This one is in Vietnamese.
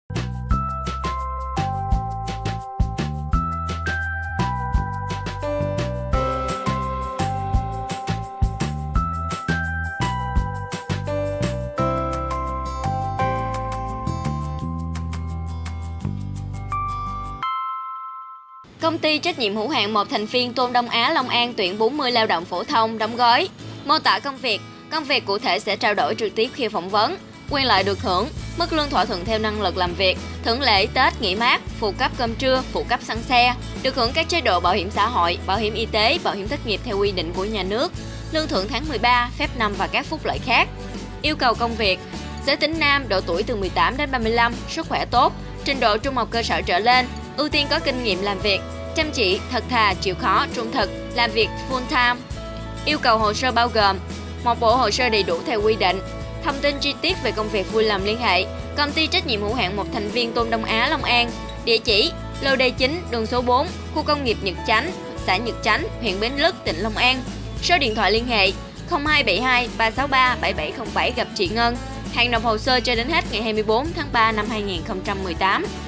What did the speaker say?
Công ty trách nhiệm hữu hạn một thành viên tôm Đông Á Long An tuyển 40 lao động phổ thông đóng gói. Mô tả công việc cụ thể sẽ trao đổi trực tiếp khi phỏng vấn. Quyền lợi được hưởng, mức lương thỏa thuận theo năng lực làm việc, thưởng lễ Tết nghỉ mát, phụ cấp cơm trưa, phụ cấp xăng xe, được hưởng các chế độ bảo hiểm xã hội, bảo hiểm y tế, bảo hiểm thất nghiệp theo quy định của nhà nước, lương thưởng tháng 13, phép năm và các phúc lợi khác. Yêu cầu công việc: giới tính nam, độ tuổi từ 18 đến 35, sức khỏe tốt, trình độ trung học cơ sở trở lên, ưu tiên có kinh nghiệm làm việc, chăm chỉ, thật thà, chịu khó, trung thực, làm việc full time. Yêu cầu hồ sơ bao gồm: một bộ hồ sơ đầy đủ theo quy định. Thông tin chi tiết về công việc vui lòng liên hệ Công ty trách nhiệm hữu hạn một thành viên tôm Đông Á Long An. Địa chỉ: lô D9, đường số 4, khu công nghiệp Nhật Chánh, xã Nhật Chánh, huyện Bến Lức, tỉnh Long An. Số điện thoại liên hệ 0272 363 7707 gặp chị Ngân. Hạn nộp hồ sơ cho đến hết ngày 24 tháng 3 năm 2018.